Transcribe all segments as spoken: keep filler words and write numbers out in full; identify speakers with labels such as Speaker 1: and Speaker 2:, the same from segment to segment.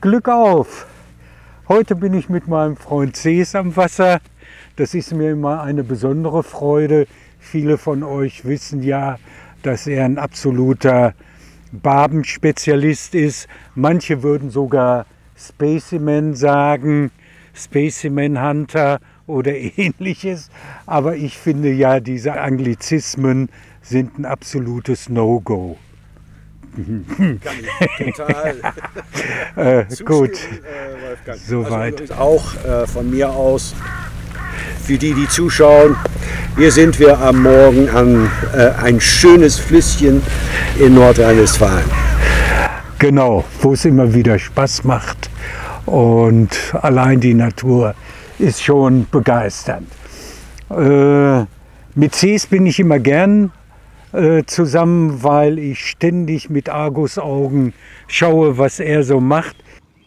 Speaker 1: Glück auf! Heute bin ich mit meinem Freund Cees am Wasser. Das ist mir immer eine besondere Freude. Viele von euch wissen ja, dass er ein absoluter Barbenspezialist ist. Manche würden sogar Specimen sagen, Specimen Hunter oder ähnliches. Aber ich finde ja, diese Anglizismen sind ein absolutes No-Go.
Speaker 2: Kann ich total
Speaker 1: äh, gut,
Speaker 2: äh, Wolfgang.
Speaker 1: Soweit.
Speaker 2: Also auch äh, von mir aus, für die, die zuschauen, hier sind wir am Morgen an äh, ein schönes Flüsschen in Nordrhein-Westfalen.
Speaker 1: Genau, wo es immer wieder Spaß macht und allein die Natur ist schon begeisternd. Äh, mit Cees bin ich immer gern äh, zusammen, weil ich ständig mit Argusaugen schaue, was er so macht.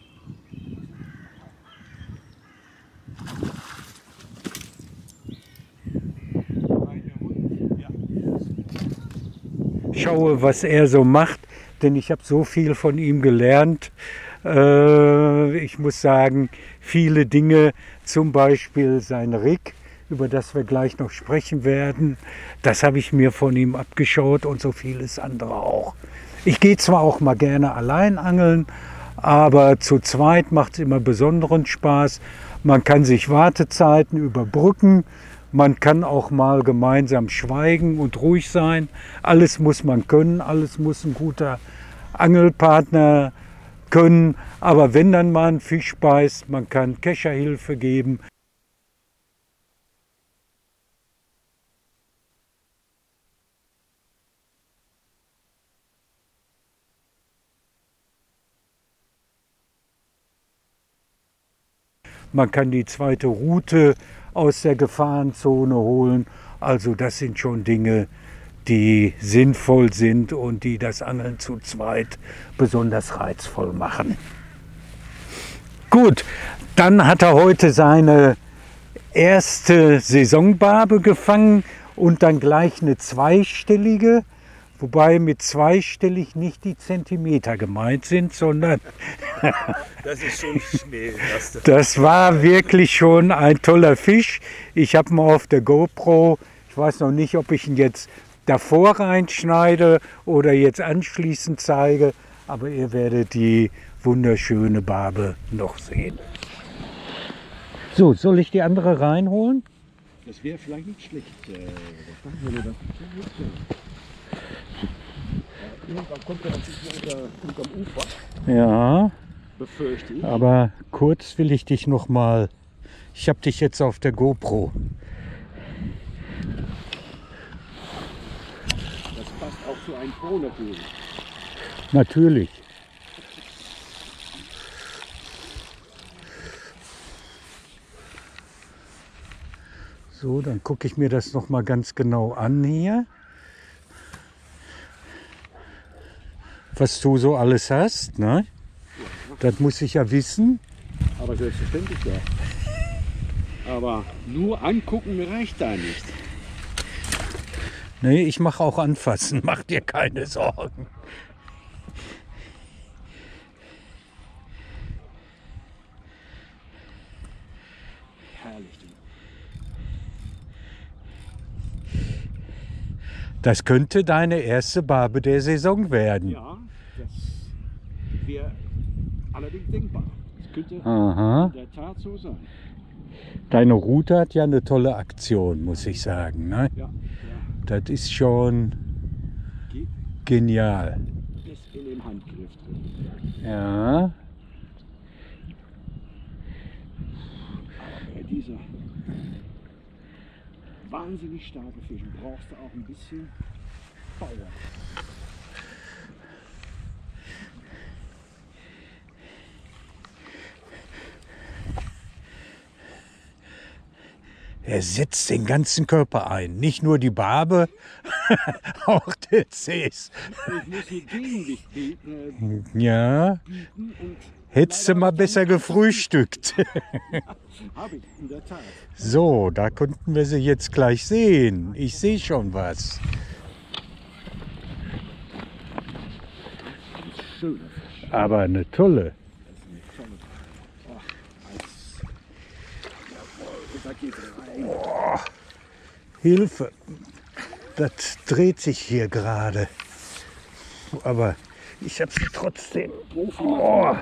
Speaker 1: Schaue, was er so macht, denn ich habe so viel von ihm gelernt. Äh, ich muss sagen, viele Dinge, zum Beispiel sein Rig, über das wir gleich noch sprechen werden, das habe ich mir von ihm abgeschaut und so vieles andere auch. Ich gehe zwar auch mal gerne allein angeln, aber zu zweit macht es immer besonderen Spaß. Man kann sich Wartezeiten überbrücken. Man kann auch mal gemeinsam schweigen und ruhig sein. Alles muss man können, alles muss ein guter Angelpartner können. Aber wenn dann mal ein Fisch beißt, man kann Kescherhilfe geben. Man kann die zweite Route aus der Gefahrenzone holen. Also das sind schon Dinge, die sinnvoll sind und die das Angeln zu zweit besonders reizvoll machen. Gut, dann hat er heute seine erste Saisonbarbe gefangen und dann gleich eine zweistellige. Wobei mit zweistellig nicht die Zentimeter gemeint sind, sondern
Speaker 2: Das ist schon schnell. Das,
Speaker 1: das war wirklich schon ein toller Fisch. Ich habe ihn auf der GoPro, ich weiß noch nicht, ob ich ihn jetzt davor reinschneide oder jetzt anschließend zeige, aber ihr werdet die wunderschöne Barbe noch sehen. So, soll ich die andere reinholen?
Speaker 2: das wäre vielleicht nicht schlecht. Äh, wenn du das Irgendwann kommt er natürlich unter, unterm Ufer,
Speaker 1: Ja,
Speaker 2: befürchte ich.
Speaker 1: aber kurz will ich dich noch mal. Ich habe dich jetzt auf der GoPro.
Speaker 2: Das passt auch zu einem Pro natürlich.
Speaker 1: Natürlich. So, dann gucke ich mir das noch mal ganz genau an hier. Was du so alles hast, ne? Das muss ich ja wissen.
Speaker 2: Aber selbstverständlich ja. Aber nur angucken reicht da nicht.
Speaker 1: Nee, ich mache auch anfassen, mach dir keine Sorgen.
Speaker 2: Herrlich.
Speaker 1: Das könnte deine erste Barbe der Saison werden.
Speaker 2: Ja, das wäre allerdings denkbar. Das könnte
Speaker 1: Aha.
Speaker 2: in der Tat so sein.
Speaker 1: Deine Route hat ja eine tolle Aktion, muss ich sagen. Ne?
Speaker 2: Ja, ja.
Speaker 1: Das ist schon
Speaker 2: Geht
Speaker 1: genial.
Speaker 2: bis in den Handgriff drin.
Speaker 1: Ja.
Speaker 2: Aber bei dieser wahnsinnig starke Fische brauchst du auch ein bisschen Power.
Speaker 1: Er setzt den ganzen Körper ein, nicht nur die Barbe, auch der Cees.
Speaker 2: Ich muss hier Gegengewicht bieten, äh,
Speaker 1: Ja,
Speaker 2: bieten und
Speaker 1: hättest du mal besser gefrühstückt.
Speaker 2: habe ich in der Tat.
Speaker 1: So, da konnten wir sie jetzt gleich sehen. Ich sehe schon was.
Speaker 2: Schöner Fisch.
Speaker 1: Aber eine tolle. Hilfe. Das dreht sich hier gerade. Aber ich habe sie trotzdem. Oh.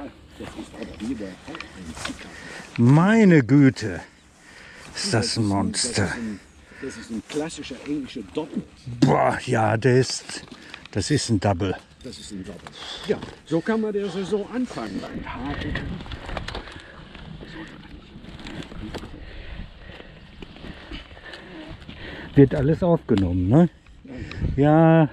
Speaker 1: Meine Güte, ist das ein Monster.
Speaker 2: Das ist ein klassischer englischer Doppel.
Speaker 1: Boah, ja, das ist, das ist ein Double.
Speaker 2: Das ist ein Doppel. Ja, so kann man der Saison anfangen. Ein Haken.
Speaker 1: Wird alles aufgenommen, ne? Ja.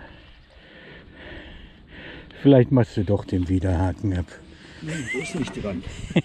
Speaker 1: Vielleicht machst du doch den Widerhaken ab.
Speaker 2: Nein, du bist nicht dran.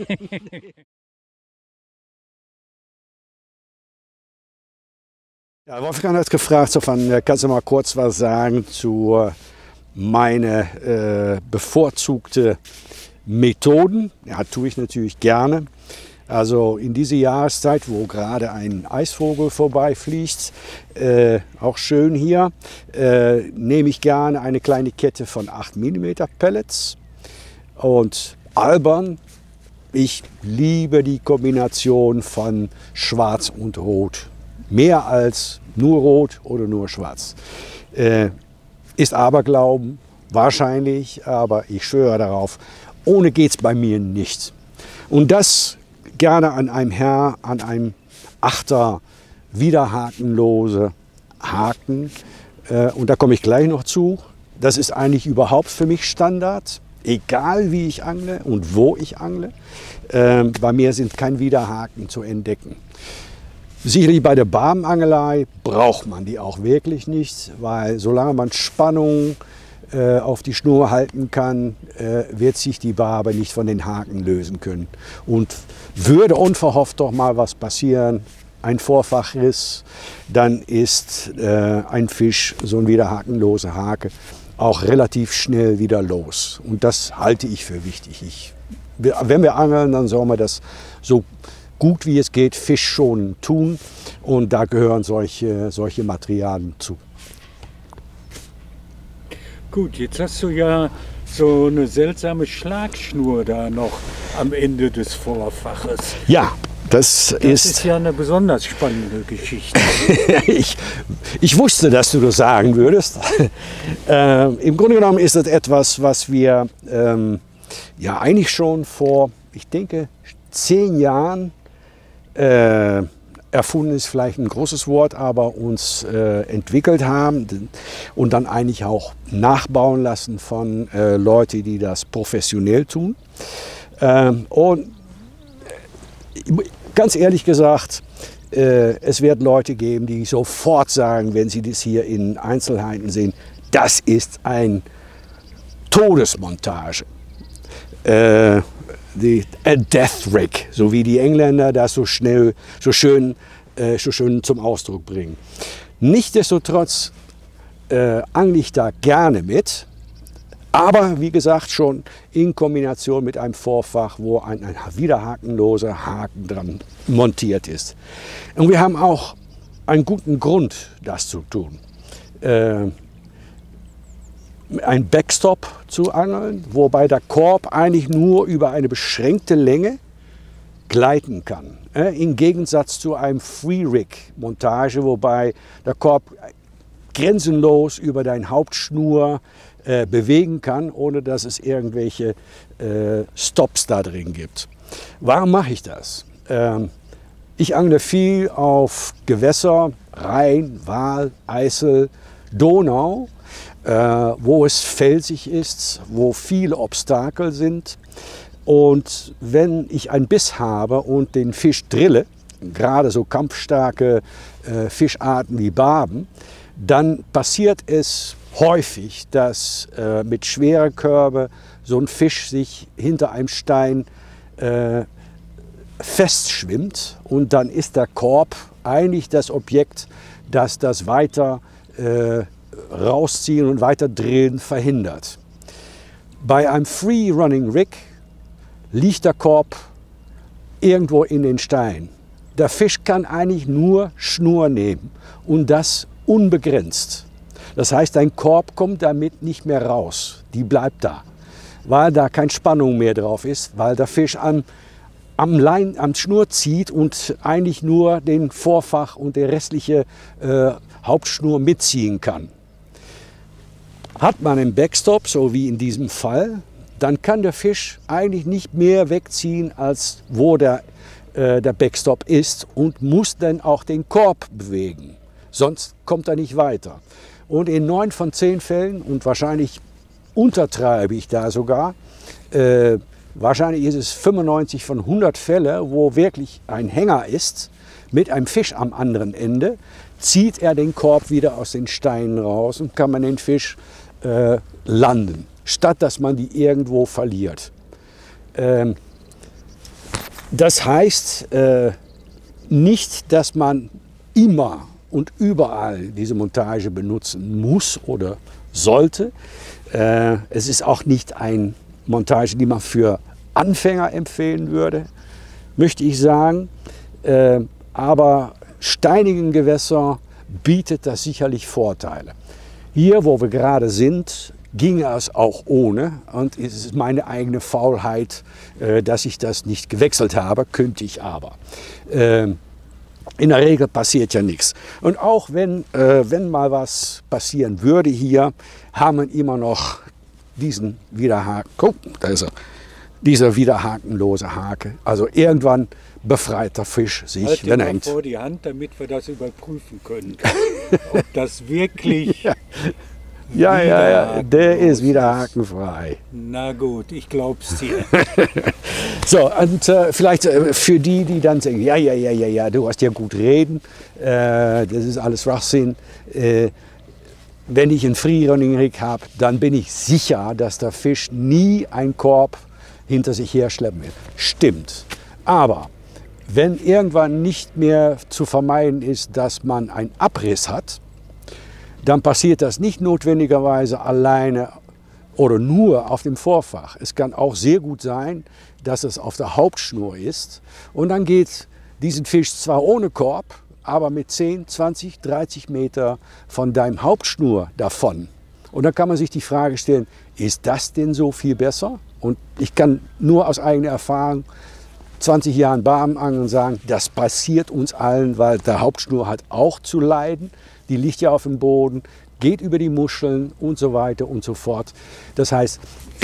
Speaker 2: Ja, Wolfgang hat gefragt, so von, kannst du mal kurz was sagen zu meine äh, bevorzugte Methoden? Ja, tue ich natürlich gerne. Also in dieser Jahreszeit, wo gerade ein Eisvogel vorbeifliegt, äh, auch schön hier, äh, nehme ich gerne eine kleine Kette von acht Millimeter Pellets. Und albern, ich liebe die Kombination von Schwarz und Rot. Mehr als nur Rot oder nur Schwarz. Äh, ist Aberglauben, wahrscheinlich, aber ich schwöre darauf, ohne geht es bei mir nicht. Und das gerne an einem Herr, an einem Achter, widerhakenlose Haken. Äh, und da komme ich gleich noch zu. Das ist eigentlich überhaupt für mich Standard, egal wie ich angle und wo ich angle. Äh, bei mir sind kein Widerhaken zu entdecken. Sicherlich bei der Barbenangelei braucht man die auch wirklich nicht, weil solange man Spannung äh, auf die Schnur halten kann, äh, wird sich die Barbe nicht von den Haken lösen können. Und würde unverhofft doch mal was passieren, ein Vorfachriss, dann ist äh, ein Fisch, so ein widerhakenloser Hake, auch relativ schnell wieder los. Und das halte ich für wichtig. Ich, wenn wir angeln, dann sollen wir das so gut wie es geht fischschonend tun. Und da gehören solche, solche Materialien zu.
Speaker 1: Gut, jetzt hast du ja so eine seltsame Schlagschnur da noch am Ende des Vorfaches.
Speaker 2: Ja, das,
Speaker 1: das
Speaker 2: ist,
Speaker 1: ist ja eine besonders spannende Geschichte.
Speaker 2: ich, ich wusste, dass du das sagen würdest. äh, Im Grunde genommen ist das etwas, was wir ähm, ja eigentlich schon vor, ich denke, zehn Jahren äh, erfunden ist vielleicht ein großes Wort, aber uns äh, entwickelt haben und dann eigentlich auch nachbauen lassen von äh, Leuten, die das professionell tun. Ähm, und ganz ehrlich gesagt, äh, es wird Leute geben, die sofort sagen, wenn sie das hier in Einzelheiten sehen, das ist ein Todesmontage. Äh, Die, a Death Rig, so wie die Engländer das so schnell, so schön, äh, so schön zum Ausdruck bringen. Nichtsdestotrotz äh, angle ich da gerne mit, aber wie gesagt schon in Kombination mit einem Vorfach, wo ein, ein widerhakenloser Haken dran montiert ist. Und wir haben auch einen guten Grund, das zu tun. Äh, ein Backstop zu angeln, wobei der Korb eigentlich nur über eine beschränkte Länge gleiten kann. Im Gegensatz zu einem Free-Rig-Montage, wobei der Korb grenzenlos über deine Hauptschnur äh, bewegen kann, ohne dass es irgendwelche äh, Stops da drin gibt. Warum mache ich das? Ähm, ich angle viel auf Gewässer, Rhein, Waal, Eisel, Donau, Äh, wo es felsig ist, wo viele Obstakel sind. Und wenn ich einen Biss habe und den Fisch drille, gerade so kampfstarke äh, Fischarten wie Barben, dann passiert es häufig, dass äh, mit schweren Körbe so ein Fisch sich hinter einem Stein äh, festschwimmt und dann ist der Korb eigentlich das Objekt, das das weiter äh, rausziehen und weiter drehen verhindert. Bei einem Free Running Rig liegt der Korb irgendwo in den Stein. Der Fisch kann eigentlich nur Schnur nehmen und das unbegrenzt. Das heißt, dein Korb kommt damit nicht mehr raus. Die bleibt da, weil da keine Spannung mehr drauf ist, weil der Fisch an am, Lein, am Schnur zieht und eigentlich nur den Vorfach und die restliche äh, Hauptschnur mitziehen kann. Hat man einen Backstop, so wie in diesem Fall, dann kann der Fisch eigentlich nicht mehr wegziehen, als wo der, äh, der Backstop ist und muss dann auch den Korb bewegen. Sonst kommt er nicht weiter. Und in neun von zehn Fällen, und wahrscheinlich untertreibe ich da sogar, äh, wahrscheinlich ist es fünfundneunzig von hundert Fälle, wo wirklich ein Hänger ist, mit einem Fisch am anderen Ende, zieht er den Korb wieder aus den Steinen raus und kann man den Fisch äh, landen, statt dass man die irgendwo verliert. Ähm, das heißt äh, nicht, dass man immer und überall diese Montage benutzen muss oder sollte. Äh, es ist auch nicht eine Montage, die man für Anfänger empfehlen würde, möchte ich sagen. Äh, aber steinigen Gewässern bietet das sicherlich Vorteile. Hier, wo wir gerade sind, ginge es auch ohne. Und es ist meine eigene Faulheit, äh, dass ich das nicht gewechselt habe, könnte ich aber. Äh, In der Regel passiert ja nichts. Und auch wenn, äh, wenn mal was passieren würde hier, haben wir immer noch diesen Widerhaken. Guck, da ist er. Dieser widerhakenlose Hake. Also irgendwann befreit der Fisch sich,
Speaker 1: halt
Speaker 2: wenn er hängt.
Speaker 1: vor die Hand, damit wir das überprüfen können. Ob das wirklich...
Speaker 2: Ja. Ja, ja, ja, der ist wieder hakenfrei.
Speaker 1: Na gut, ich glaub's dir.
Speaker 2: So, und äh, vielleicht äh, für die, die dann sagen, ja, ja, ja, ja, ja, du hast ja gut reden, äh, das ist alles Schwachsinn. Äh, wenn ich einen Free-Running Rig habe, dann bin ich sicher, dass der Fisch nie einen Korb hinter sich her schleppen wird. Stimmt. Aber wenn irgendwann nicht mehr zu vermeiden ist, dass man einen Abriss hat, dann passiert das nicht notwendigerweise alleine oder nur auf dem Vorfach. Es kann auch sehr gut sein, dass es auf der Hauptschnur ist und dann geht diesen Fisch zwar ohne Korb, aber mit zehn, zwanzig, dreißig Meter von deinem Hauptschnur davon. Und dann kann man sich die Frage stellen, ist das denn so viel besser? Und ich kann nur aus eigener Erfahrung zwanzig Jahren Barbenangeln sagen, das passiert uns allen, weil der Hauptschnur hat auch zu leiden. Die liegt ja auf dem Boden, geht über die Muscheln und so weiter und so fort. Das heißt, äh,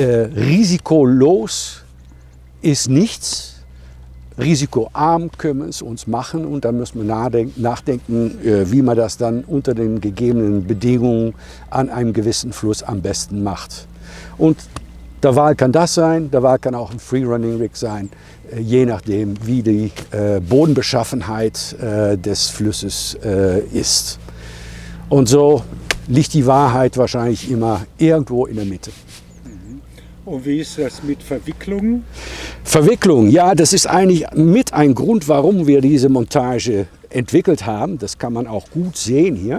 Speaker 2: risikolos ist nichts. Risikoarm können wir es uns machen und dann müssen wir nachdenken, nachdenken äh, wie man das dann unter den gegebenen Bedingungen an einem gewissen Fluss am besten macht. Und der Wal kann das sein, der Wal kann auch ein Free-Running Rig sein, äh, je nachdem, wie die äh, Bodenbeschaffenheit äh, des Flusses äh, ist. Und so liegt die Wahrheit wahrscheinlich immer irgendwo in der Mitte.
Speaker 1: Und wie ist das mit Verwicklungen?
Speaker 2: Verwicklung, ja, das ist eigentlich mit ein Grund, warum wir diese Montage entwickelt haben. Das kann man auch gut sehen hier.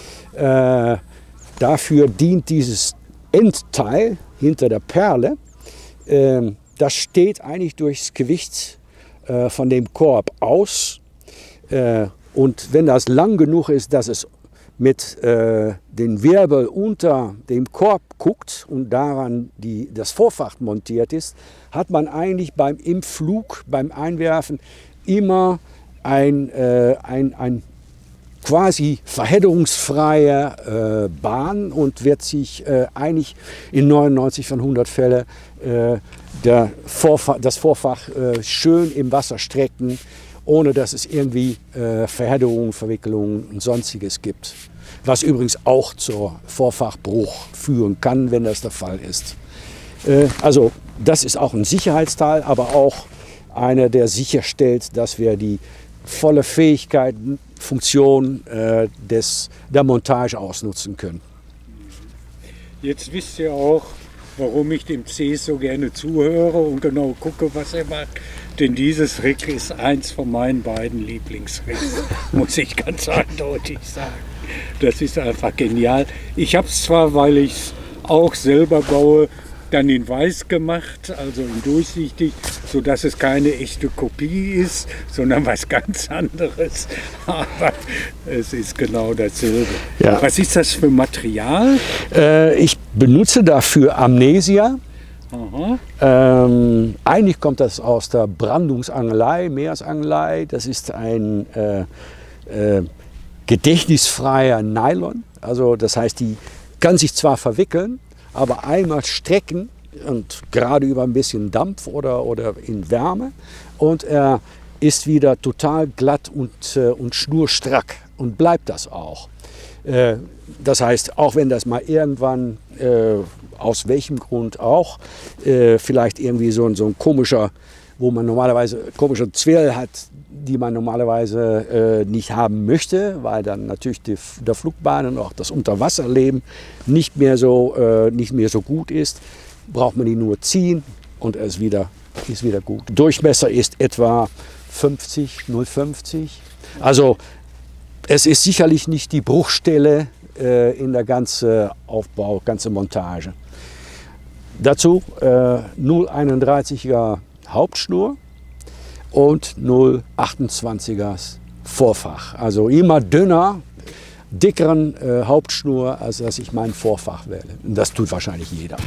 Speaker 2: Äh, dafür dient dieses Endteil hinter der Perle. Äh, das steht eigentlich durchs Gewicht äh, von dem Korb aus. Äh, und wenn das lang genug ist, dass es mit äh, den Wirbel unter dem Korb guckt und daran die, das Vorfach montiert ist, hat man eigentlich beim, im Flug, beim Einwerfen immer ein, äh, ein, ein quasi verhedderungsfreie äh, Bahn und wird sich äh, eigentlich in neunundneunzig von hundert Fällen äh, der Vorfach, das Vorfach äh, schön im Wasser strecken, ohne dass es irgendwie äh, Verhedderungen, Verwicklungen und Sonstiges gibt. Was übrigens auch zur Vorfachbruch führen kann, wenn das der Fall ist. Äh, also das ist auch ein Sicherheitsteil, aber auch einer, der sicherstellt, dass wir die volle Fähigkeit, Funktion äh, des, der Montage ausnutzen können.
Speaker 1: Jetzt wisst ihr auch, warum ich dem C so gerne zuhöre und genau gucke, was er macht. Denn dieses Rig ist eins von meinen beiden Lieblingsrigs, muss ich ganz eindeutig sagen. Das ist einfach genial. Ich habe es zwar, weil ich es auch selber baue, dann in weiß gemacht, also in durchsichtig, sodass es keine echte Kopie ist, sondern was ganz anderes. Aber es ist genau dasselbe. Ja. Was ist das für Material?
Speaker 2: Äh, ich benutze dafür Amnesia. Mhm. Ähm, eigentlich kommt das aus der Brandungsangelei, Meersangelei. Das ist ein äh, äh, gedächtnisfreier Nylon. Also das heißt, die kann sich zwar verwickeln, aber einmal strecken und gerade über ein bisschen Dampf oder, oder in Wärme und er ist wieder total glatt und, äh, und schnurstrack und bleibt das auch. Äh, das heißt, auch wenn das mal irgendwann, äh, aus welchem Grund auch, äh, vielleicht irgendwie so, so ein komischer, wo man normalerweise komische Zwirl hat, die man normalerweise äh, nicht haben möchte, weil dann natürlich die, der Flugbahn und auch das Unterwasserleben nicht mehr so, äh, nicht mehr so gut ist, braucht man die nur ziehen und er ist wieder, ist wieder gut. Durchmesser ist etwa fünfzig, null Komma fünfzig. Also es ist sicherlich nicht die Bruchstelle äh, in der ganzen Aufbau, ganze Montage. Dazu äh, null Komma einunddreißiger Hauptschnur und null Komma achtundzwanziger Vorfach. Also immer dünner, dickeren äh, Hauptschnur, als dass ich mein Vorfach wähle. Und das tut wahrscheinlich jeder.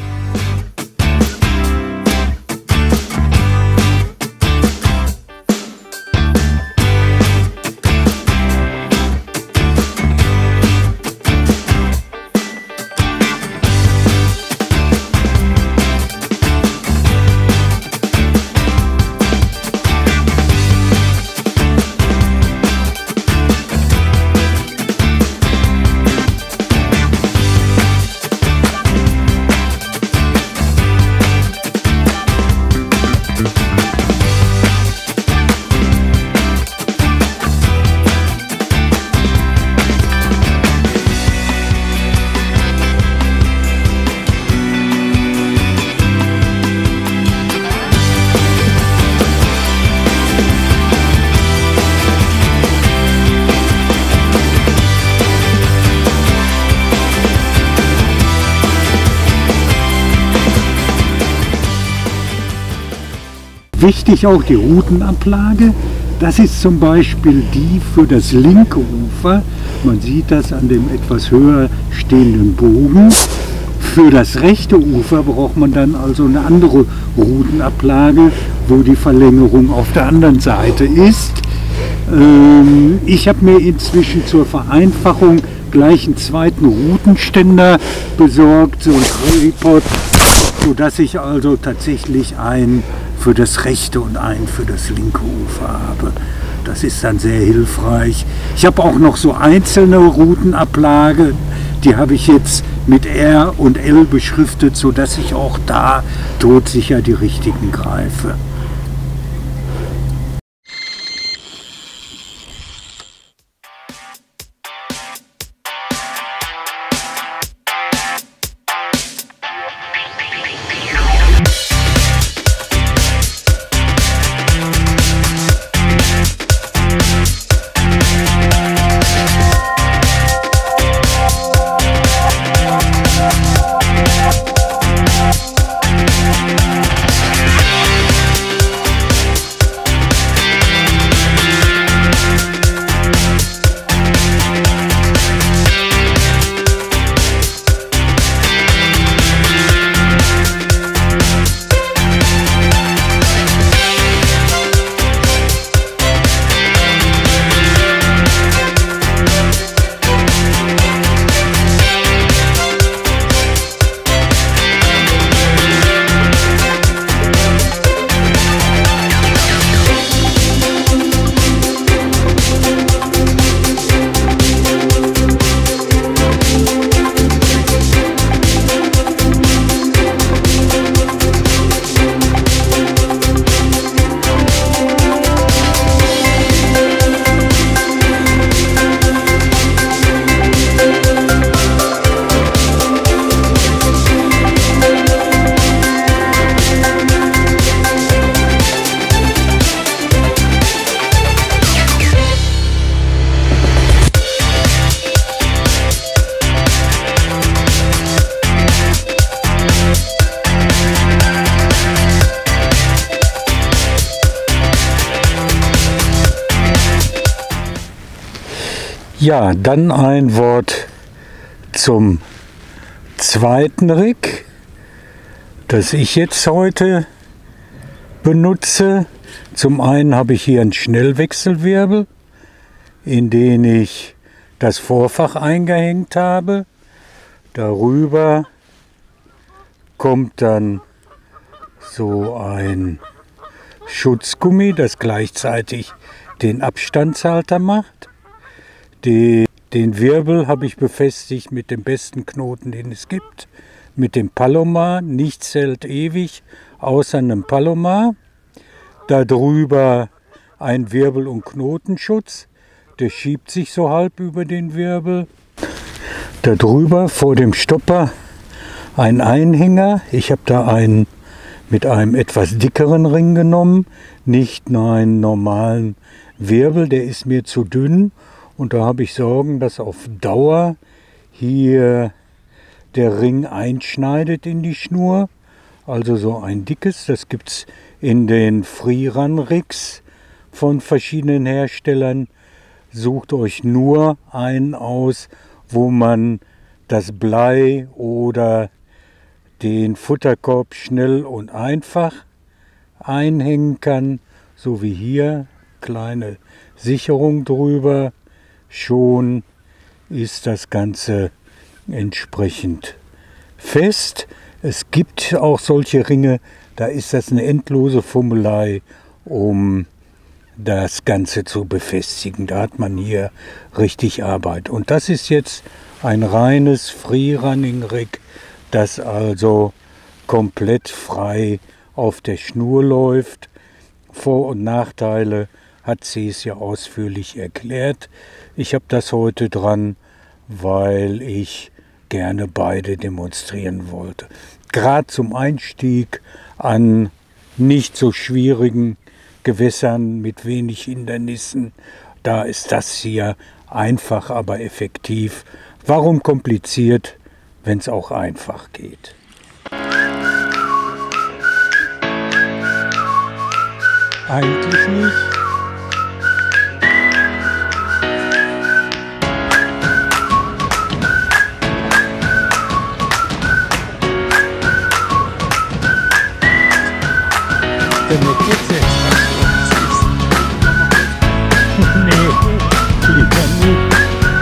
Speaker 1: Wichtig auch die Routenablage. Das ist zum Beispiel die für das linke Ufer. Man sieht das an dem etwas höher stehenden Bogen. Für das rechte Ufer braucht man dann also eine andere Routenablage, wo die Verlängerung auf der anderen Seite ist. Ähm, ich habe mir inzwischen zur Vereinfachung gleich einen zweiten Routenständer besorgt, so ein Tripod, sodass ich also tatsächlich einen für das rechte und einen für das linke Ufer habe. Das ist dann sehr hilfreich. Ich habe auch noch so einzelne Routenablage, die habe ich jetzt mit R und L beschriftet, sodass ich auch da todsicher die richtigen greife. Ja, dann ein Wort zum zweiten Rig. das ich jetzt heute benutze. Zum einen habe ich hier einen Schnellwechselwirbel, in den ich das Vorfach eingehängt habe. Darüber kommt dann so ein Schutzgummi, das gleichzeitig den Abstandshalter macht. Die, den Wirbel habe ich befestigt mit dem besten Knoten, den es gibt, mit dem Palomar. Nichts hält ewig, außer einem Palomar. Darüber ein Wirbel- und Knotenschutz, der schiebt sich so halb über den Wirbel. Darüber vor dem Stopper ein Einhänger. Ich habe da einen mit einem etwas dickeren Ring genommen, nicht einen normalen Wirbel, der ist mir zu dünn. Und da habe ich Sorgen, dass auf Dauer hier der Ring einschneidet in die Schnur. Also so ein dickes, das gibt es in den Freerun-Rigs von verschiedenen Herstellern. Sucht euch nur einen aus, wo man das Blei oder den Futterkorb schnell und einfach einhängen kann, so wie hier, kleine Sicherung drüber, schon ist das Ganze entsprechend fest. Es gibt auch solche Ringe, da ist das eine endlose Fummelei, um das Ganze zu befestigen. Da hat man hier richtig Arbeit. Und das ist jetzt ein reines Freerunning-Rig, das also komplett frei auf der Schnur läuft. Vor- und Nachteile hat sie es ja ausführlich erklärt. Ich habe das heute dran, weil ich gerne beide demonstrieren wollte. Gerade zum Einstieg an nicht so schwierigen Gewässern mit wenig Hindernissen, da ist das hier einfach, aber effektiv. Warum kompliziert, wenn es auch einfach geht? Eigentlich nicht. Denn mir geht's jetzt. Nee, lieber nicht.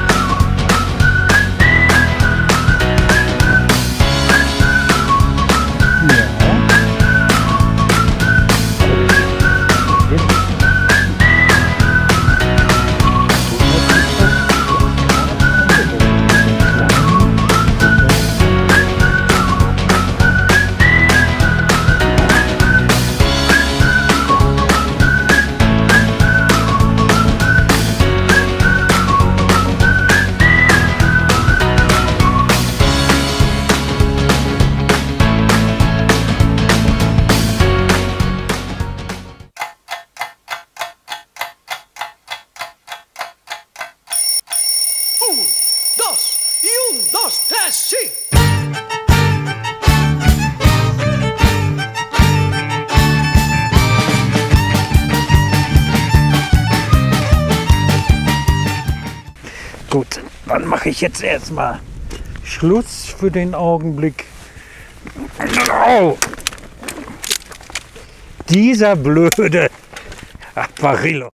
Speaker 3: Un, dos, y un, dos, tres, sí.
Speaker 1: Gut, dann mache ich jetzt erstmal Schluss für den Augenblick. Au! Dieser blöde Apparillo.